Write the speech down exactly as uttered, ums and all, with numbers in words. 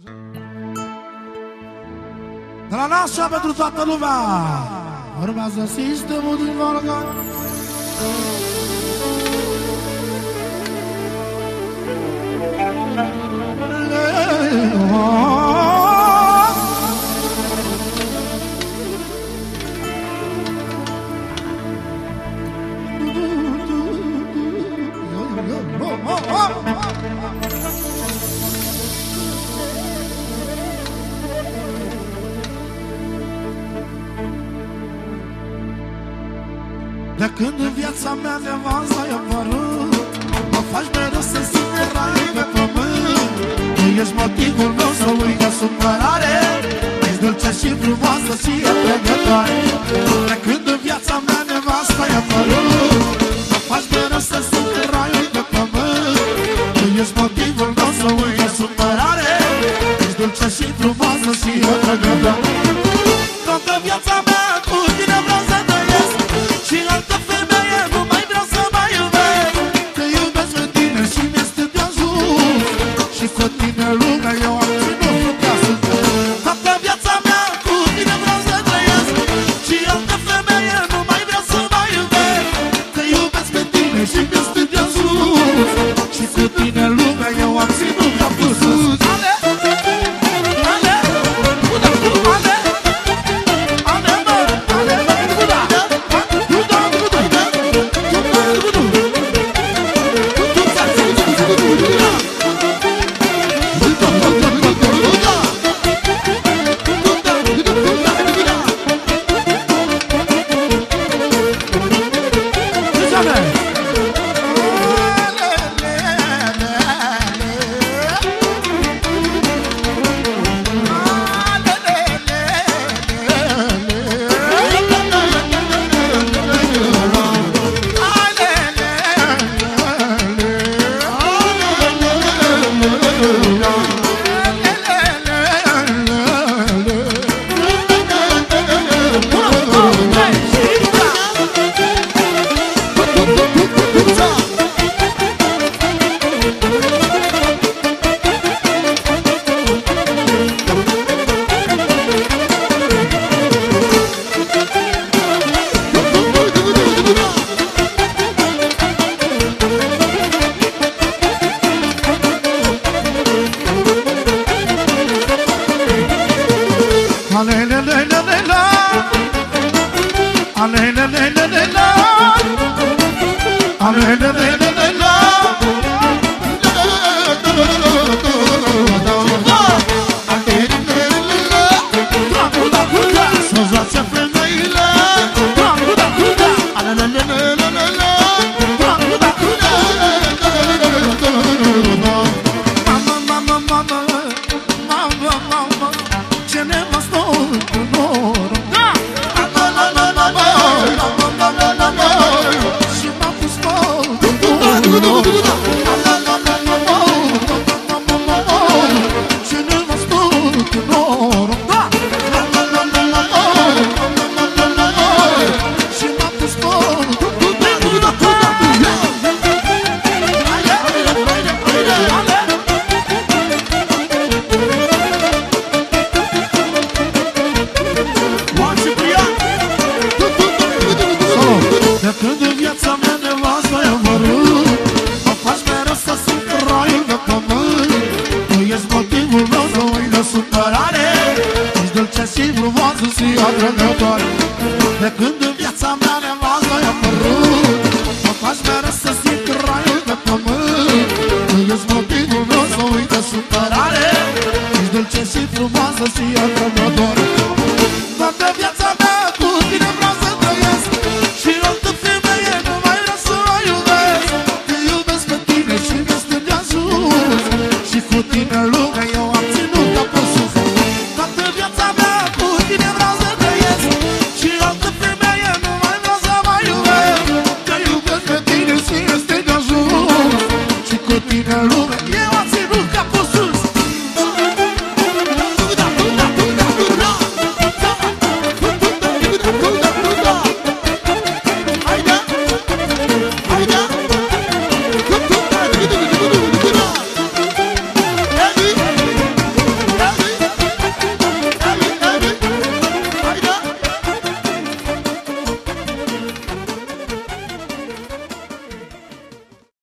De la Nașa pentru toată lumea urmează Sistemul din Volga. De când în viața mea nevasta i-a apărut, mă faci mereu să simt de rai pe pământ. Tu ești motivul meu să uit de supărare, ești dulce și frumoasă și atrăgătoare. De când în viața mea nevasta i-a apărut, mă faci mereu să simt de rai pe pământ. Tu ești motivul meu să uit de supărare, ești dulce și frumoasă și atrăgătoare. Toată viața mea cu tine vreau să trăiesc, și altă femeie nu mai vreau să mai iubesc. Te iubesc pe tine și mi-este de ajuns, și cu tine lumea eu am ținut putea să trăiesc. Toată viața mea cu tine vreau să trăiesc, și altă femeie nu mai vreau să mai iubesc. Te iubesc pe tine și mi-este de ajuns, și cu tine lumea eu am ținut ca pus. De când în viața mea nevastă i-a apărut, mă faci mereu să simt raiul de pământ. Tu ești motivul meu să uit de supărare, ești dulce și frumoasă și atrăgătoare.